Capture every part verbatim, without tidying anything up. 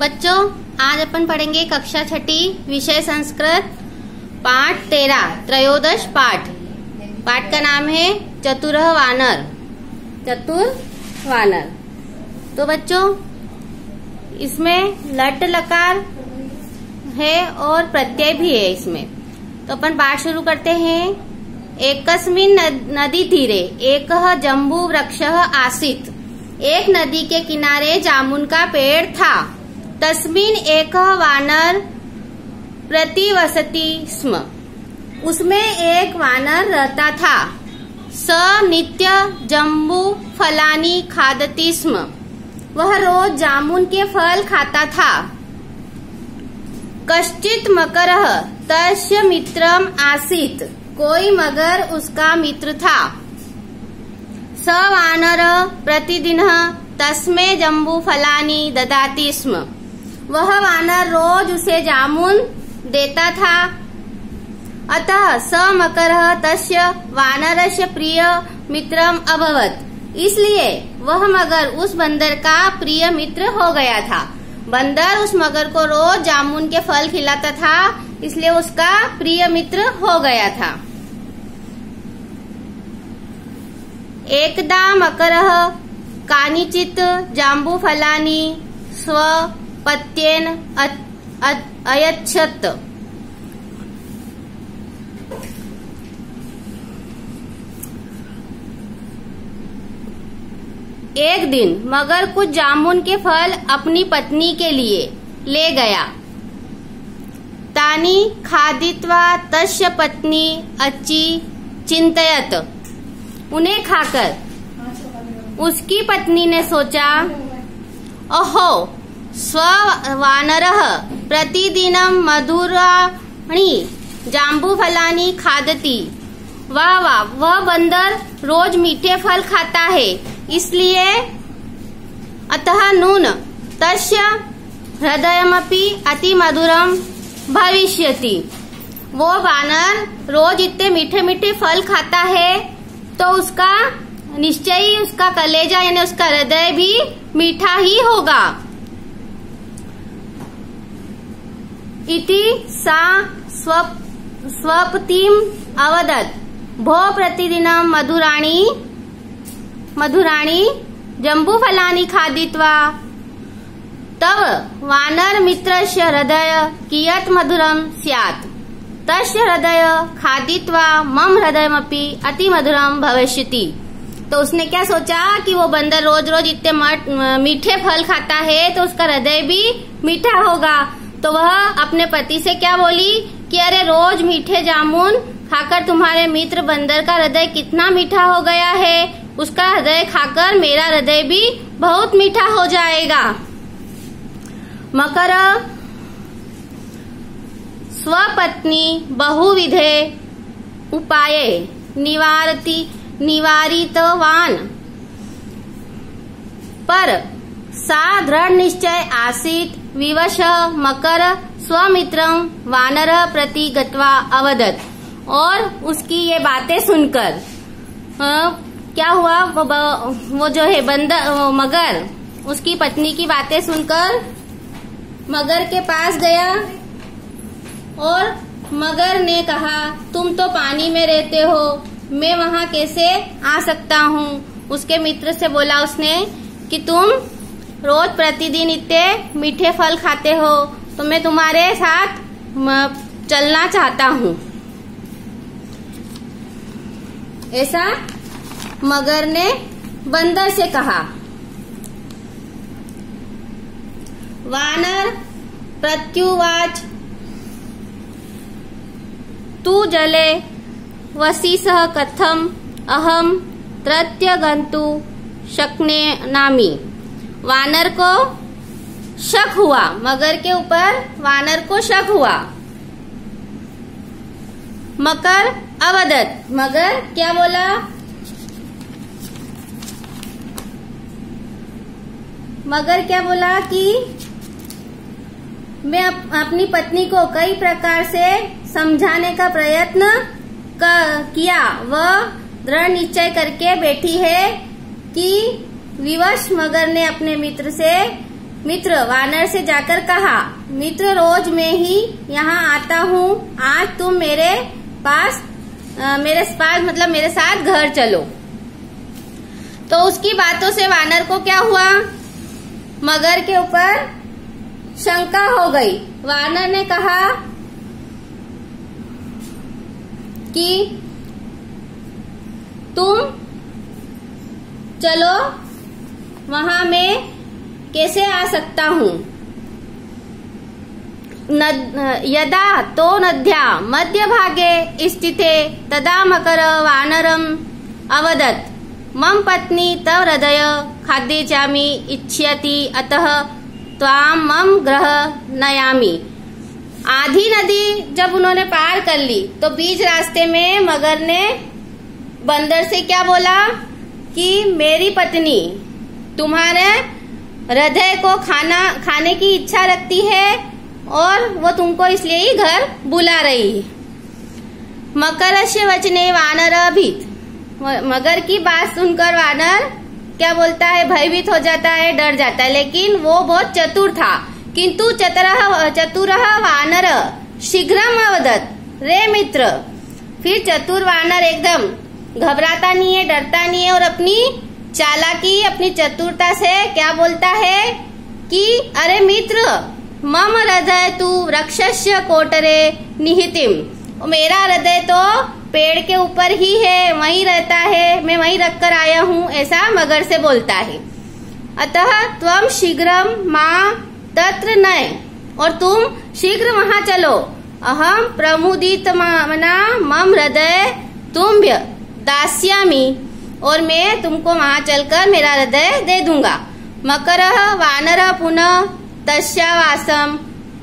बच्चों, आज अपन पढ़ेंगे कक्षा छठी विषय संस्कृत पाठ तेरह त्रयोदश पाठ। पाठ का नाम है चतुरः वानर। चतुर वानर। तो बच्चों, इसमें लट लकार है और प्रत्यय भी है इसमें। तो अपन पाठ शुरू करते हैं। एकस्मिन् नदी तीरे एकः जम्बू वृक्षः आसीत्। एक नदी के किनारे जामुन का पेड़ था। तस्मिन् एकः वानर प्रतिवसति स्म। उसमें एक वानर रहता था। स नित्य जम्बू फलानि खादति स्म। वह रोज जामुन के फल खाता था। कश्चित् मकरः तस्य मित्रम् आसीत्। कोई मगर उसका मित्र था। स वानर प्रतिदिनः तस्मै जम्बू फलानि ददाति स्म। वह वानर रोज उसे जामुन देता था। अतः स मकरः तस्य वानरस्य प्रिय मित्रम् अभवत्। इसलिए वह मगर उस बंदर का प्रिय मित्र हो गया था। बंदर उस मगर को रोज जामुन के फल खिलाता था, इसलिए उसका प्रिय मित्र हो गया था। एकदा मकरः कानिचित् जाम्बू फलानि स्वपत्येन अयच्छत्। एक दिन मगर कुछ जामुन के फल अपनी पत्नी के लिए ले गया। तानि खादित्वा तस्य पत्नी अचि चिंतयत। उन्हें खाकर उसकी पत्नी ने सोचा, अहो स्व वानरः प्रतिदिनं मधुराणि जाम्बू फलानि खादति। वाह वाह, वह बंदर रोज मीठे फल खाता है, इसलिए अतः नून तस्य हृदयमपि अति मधुरम भविष्यति। वो वानर रोज इतने मीठे मीठे फल खाता है तो उसका निश्चय ही उसका कलेजा यानी उसका हृदय भी मीठा ही होगा। इति सा स्वप स्वपतिम अवदत्। भो प्रतिदिनं मधुराणि मधुराणि जम्बू फलानि खादित्वा तव वानर मित्रस्य हृदय कियत् मधुरं स्यात्। तस्य हृदय खादित्वा मम हृदयमपि अति मधुरं भविष्यति। तो उसने क्या सोचा कि वो बंदर रोज रोज इतने मीठे फल खाता है तो उसका हृदय भी मीठा होगा। तो वह अपने पति से क्या बोली कि अरे रोज मीठे जामुन खाकर तुम्हारे मित्र बंदर का हृदय कितना मीठा हो गया है, उसका हृदय खाकर मेरा हृदय भी बहुत मीठा हो जाएगा। मकर स्वपत्नी बहुविधे उपाये निवारति निवारितवान। पर सा दृढ़ निश्चय आसीत्। विवश मकर स्वमित्रं वानर प्रति गत्वा अवदत्। और उसकी ये बातें सुनकर आ, क्या हुआ, वो, वो जो है बंदर वो मगर उसकी पत्नी की बातें सुनकर मगर के पास गया और मगर ने कहा, तुम तो पानी में रहते हो, मैं वहाँ कैसे आ सकता हूँ। उसके मित्र से बोला उसने कि तुम रोज प्रतिदिन इतने मीठे फल खाते हो तो मैं तुम्हारे साथ चलना चाहता हूँ। ऐसा मगर ने बंदर से कहा। वानर प्रत्युवाच, तू जले वसीसः कथम अहम तृतीय गंतु शक्नेनामि। वानर को शक हुआ, मगर के ऊपर वानर को शक हुआ। मकर अवदत्, मगर क्या बोला, मगर क्या बोला कि मैं अप, अपनी पत्नी को कई प्रकार से समझाने का प्रयत्न किया। वह दृढ़ निश्चय करके बैठी है कि विवश मगर ने अपने मित्र से मित्र वानर से जाकर कहा, मित्र रोज मैं ही यहाँ आता हूँ, आज तुम मेरे पास आ, मेरे पास मतलब मेरे साथ घर चलो। तो उसकी बातों से वानर को क्या हुआ, मगर के ऊपर शंका हो गई। वानर ने कहा कि तुम चलो, वहां मैं कैसे आ सकता हूँ। यदा तो नद्या मध्य भागे स्थिते तदा मकर वानरम अवदत्, मम पत्नी तव हृदय खाद्येचामि इच्छति, अतः त्वाम मम गृह नयामि। आधी नदी जब उन्होंने पार कर ली तो बीच रास्ते में मगर ने बंदर से क्या बोला कि मेरी पत्नी तुम्हारे हृदय को खाना खाने की इच्छा रखती है और वो तुमको इसलिए ही घर बुला रही है। मकरस्य वचने वानर भीत, मगर की बात सुनकर वानर क्या बोलता है, भयभीत हो जाता है, डर जाता है। लेकिन वो बहुत चतुर था। किंतु चतुरः चतुरः वानर शीघ्रम अवदत्, रे मित्र। फिर चतुर वानर एकदम घबराता नहीं है, डरता नहीं है और अपनी चालाकी, अपनी चतुरता से क्या बोलता है कि अरे मित्र, मम हृदय तु वृक्षस्य कोटरे निहितिम, मेरा हृदय तो पेड़ के ऊपर ही है, वहीं रहता है, मैं वहीं रखकर आया हूँ, ऐसा मगर से बोलता है। अतः त्वम शीघ्रम मां तत्र नय, और तुम शीघ्र वहां चलो। अहम प्रमुदित मना मम हृदय तुम्भ्य दास्यामि, और मैं तुमको वहां चलकर मेरा हृदय दे दूंगा। मकरः वानरः पुनः तस्यावासम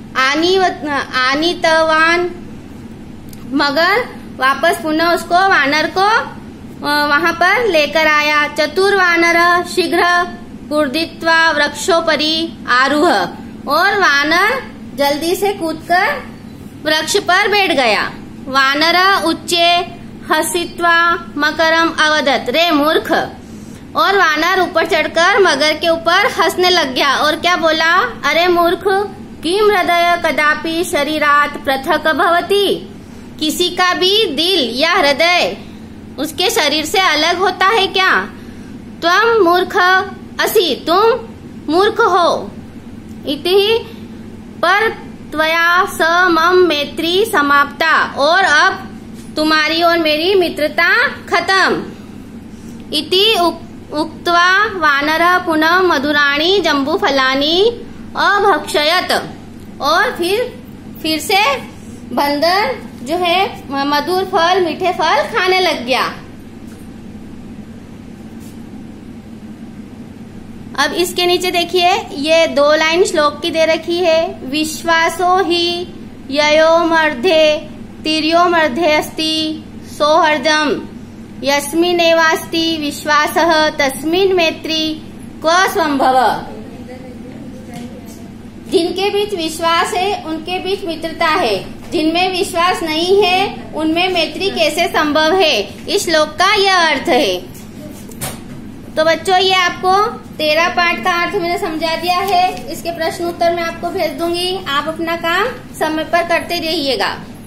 आनीतवान, मगर वापस पुनः उसको वानर को वहां पर लेकर आया। चतुर वानर शीघ्र कूर्दित्वा वृक्षोपरि आरूह, और वानर जल्दी से कूदकर वृक्ष पर बैठ गया। वानर उच्चे हसित्वा मकरम अवदत्, रे मूर्ख। और वानर ऊपर चढ़कर मगर के ऊपर हंसने लग गया और क्या बोला, अरे मूर्ख, किम हृदय कदापि शरीरात पृथक भवति, किसी का भी दिल या हृदय उसके शरीर से अलग होता है क्या। त्वम मूर्ख असि, तुम मूर्ख हो। इति पर त्वया स मम मैत्री समाप्ता, और अब तुम्हारी और मेरी मित्रता खत्म। इति उक्त्वा वानरः पुनः मधुराणि जम्बूफलानि अभक्षयत, और फिर फिर से बंदर जो है मधुर फल, मीठे फल खाने लग गया। अब इसके नीचे देखिए, ये दो लाइन श्लोक की दे रखी है। विश्वासो ही ययोमर्धे तिर्योमर्धे अस्ति सौहर्दम, यस्मिन्नेवास्ति विश्वासः तस्मिन् मैत्री क्व संभव। जिनके बीच विश्वास है उनके बीच मित्रता है, जिनमें विश्वास नहीं है उनमें मैत्री कैसे संभव है। इस श्लोक का यह अर्थ है। तो बच्चों, ये आपको तेरह पाठ का अर्थ मैंने समझा दिया है। इसके प्रश्न उत्तर मैं आपको भेज दूंगी, आप अपना काम समय पर करते रहिएगा।